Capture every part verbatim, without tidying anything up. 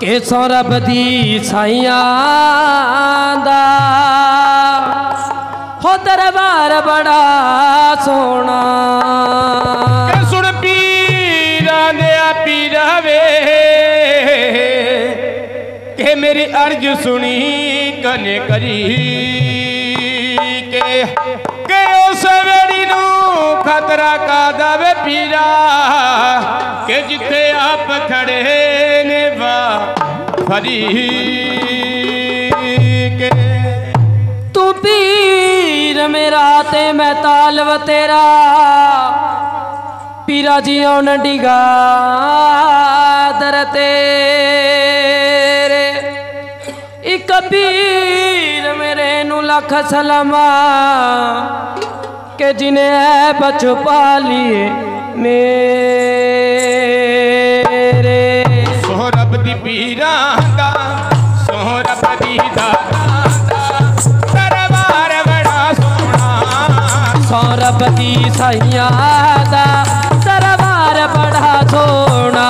के सौरभ दी साइया दा हो दरबार बड़ा सोना। सुन पीरा दिया पीरा वे के मेरी अर्ज सुनी कने करी के के उस वेड़ी नू खतरा का दावे पीरा के जिथे आप खड़े ने वा फरी के तू पीर मेरा ते मैं तालव तेरा पीरा जी औन डिगा दर तेरे एक पीर मेरे नू लख सलामा के जिन्हें बच पा लिए मेरे। सोहरब दी पीरा दा सोहरब दी दादा दरबार बड़ा सोना। सौरभ दी साइया दा दरबार बड़ा सोना।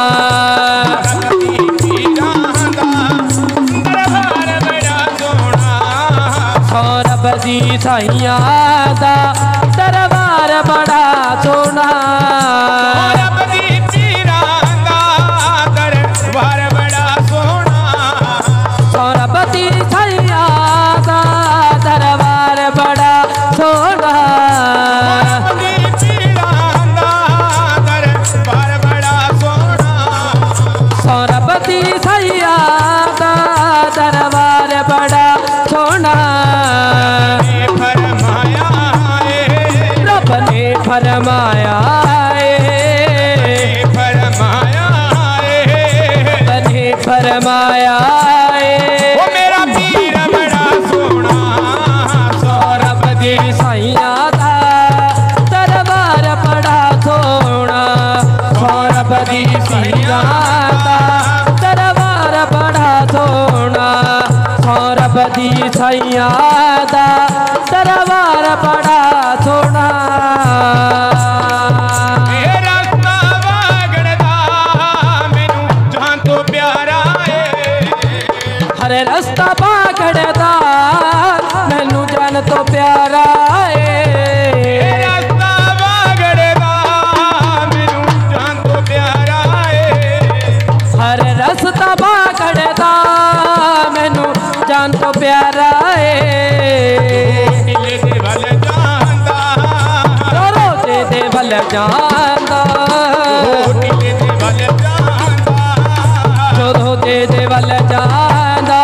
सौरभ दी साइया दा दरबार बड़ा सोना। सौरभ दी पीरा दा दरबार बड़ा सोना। सौरभ दी साइया दा दरबार बड़ा सोना। सौरभ दी पीरा दा दरबार बड़ा सोना। सौरभ दी साइया दा दरबार बड़ा सोना। रब ने फरमाया फरमाया बने फरमाया वो मेरा पीर बड़ा सोना। सौरभ दी साइया दा दरबार बड़ा सोना। सौरभ दी साइया दा दरबार बड़ा सोना। सौरभ दी साइया दा दरबार बड़ा सोना। हरे रास्ता पागड़दा मैनू जान तो प्यारा है। रास्ता पागड़दा मैनू जान तो प्यारा है। हरे रास्ता पागड़दा मैनू जान तो प्यारा है। नीले दे वल जांदा रो दे दे वल जांदा नीले दे वल जांदा रो दे दे वल जांदा।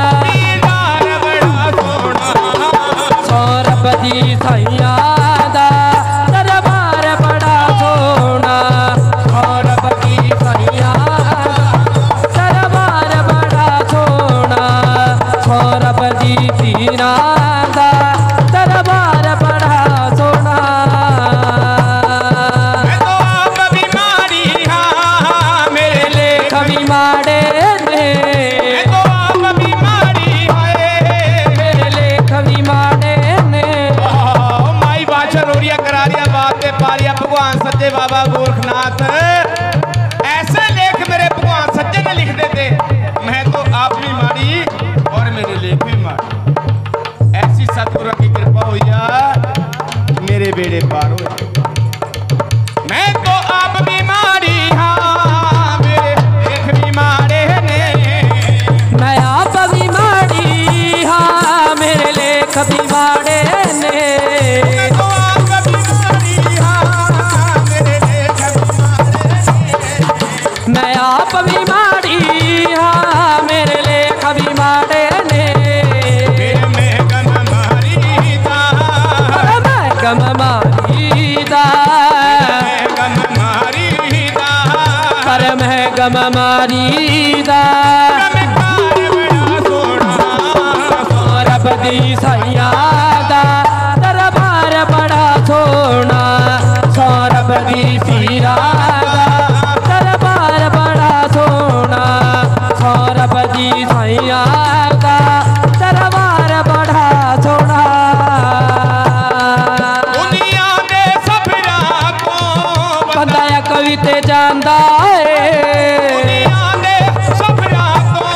सौरभ दी साइया दा दरबार बड़ा सोना। सौरभ दी साइया दा दरबार बड़ा सोना। सौरभ दी पीरा दा दरबार बड़ा सोना। मैं तो आप बीमारी हाँ मेरे लेख भी माड़े ने। मैं तो आप बीमारी है मेरे लेख भी माड़े ने। माई बादशाह रोरिया करारिया बातें पारिया भगवान सच्चे बाबा गोरखनाथ ऐसे लेख मेरे भगवान सच्चे ने लिख देते। मैं तो आप भी माड़ी और मेरे लेख भी माड़ी। ऐसी सतगुरु की कृपा हो जा मेरे बेड़े पार हो जा। मैं तो आप भी माड़ी हाँ मेरे लेख भी माड़े ने। मैं आप भी माड़ी हाँ मेरे लेख भी माड़े ने। मैं तो आप भी माड़ी हाँ मेरे लेख भी माड़े ने। मैं आप भी माड़ी हाँ मेरे लेख भी माड़े ने। फिर मैं गम मारी दा मैं गम मारी दा गम मारी दा पर मैं गम मारी दा। सौरभ दी साइया दा दरबार बड़ा सोना। सौरभ दी पीरा दा दरबार बड़ा सोना। सौरभ दी साइया दा दरबार बड़ा सोना। दुनिया दे सफरा को बंदा कविते जानदा है। दुनिया दे सफरा को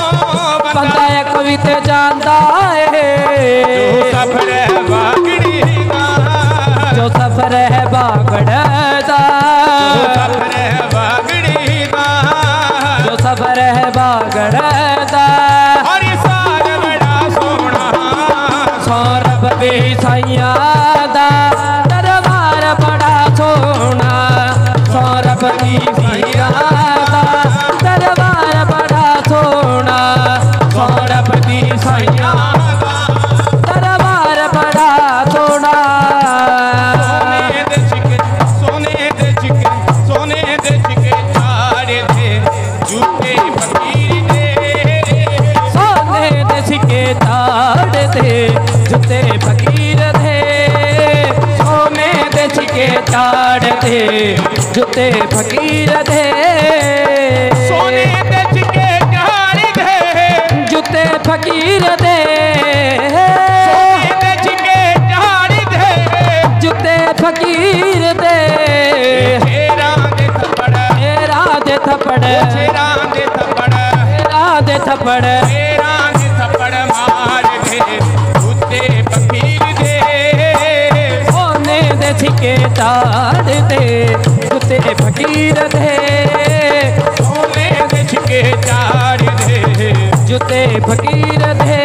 बागड़े दा, सफर है बागड़ी दा, जो सफर है बागड़े दा। और सार बड़ा सोना, सौरभ भी साइया दा दरबार बड़ा सोना, सौरभ भी साइया दा दरबार बड़ा सोना, सौरभ भी साइया दरबार बड़ा सोना। सोने दे चिके, सोने दे चिके, सोने दे चिके चाड़े दे जूते फकीर दे, सोने दे सिक्के चाड़ दे जूते फकीर दे, सोने दे सिक्के चाड़ दे जूते फकीर दे, सोने दे चिके चाड़े दे जूते फकीर दे, सोने दे चिके चाड़े दे जूते फकीर दे। शेरां दे थप्पड़, तेरा दे थप्पड़, शेरां दे थप्पड़, तेरा दे थप्पड़, शेरां दे थप्पड़ मार दे जूते फकीर दे, सोने दे सिक्के चाड़ दे जूते फकीर दे, सोने दे चिके चाड़े दे जूते फकीर दे।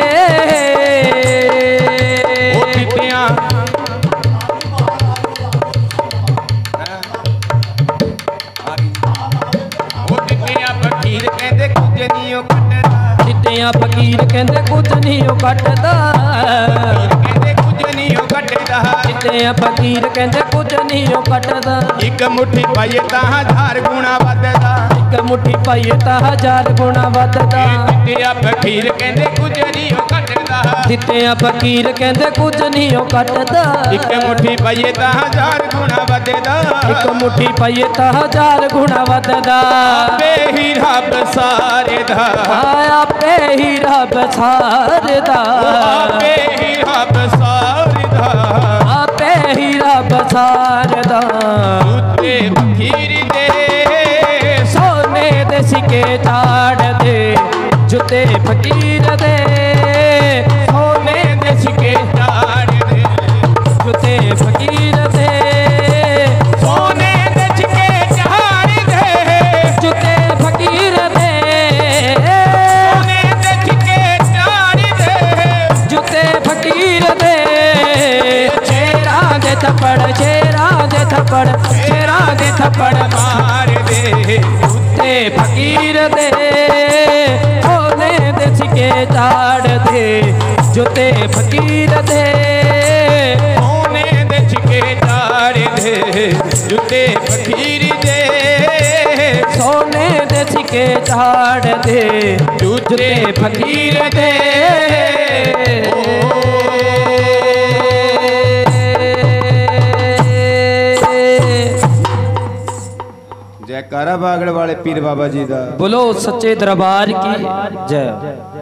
ओ बिटियां ओ बिटियां फकीर कहंदे कुछ नहीं ओ कटदा, जित्तियां फकीर कहंदे कुछ नहीं ओ कटदा, कहंदे कुछ नहीं ओ कटदा, जित्तियां फकीर कहंदे कुछ नहीं ओ कटदा। एक मुट्ठी पाइए तां हज़ार गुणा वधदा, एक मुट्ठी पाइए तां हजार गुणा वधदा, जित्तिया फकीर कहंदे कुछ नहीं ओ कटदा, जित्तियां फकीर कहंदे कुछ नहीं ओ कटदा। एक मुट्ठी पाइए तां हज़ार गुणा वधदा, एक मुट्ठी पाइए तां हजार गुणा वधदा। आपे ही रब सारे दा, आया पे ही रब सारदा, आपे ही रब सारे दा, आपे ही रब सारदा। जूते फकीर दे, सोने दे सिक्के चाड़ दे जूते फकीर दे, सोने दे सिक्के चाड़ दे जूते फकीर दे, सोने दे चिके चाड़ दे जूते फकीर दे, सोने दे चिके चाड़ दे जूते फकीर दे। शेरा दे थप्पड़, शेरा दे थप्पड़, शेरा दे थप्पड़ मार दे जूते फकीर दे, सोने दे सिक्के चाड़ दे जूते फकीर दे, सोने दे चिके चाड़ दे जूते फकीर दे, सोने दे सिक्के चाड़ दे जूते फकीर दे। जयकारा बागड़ वाले पीर बाबा जी दा। बोलो सच्चे दरबार की जय।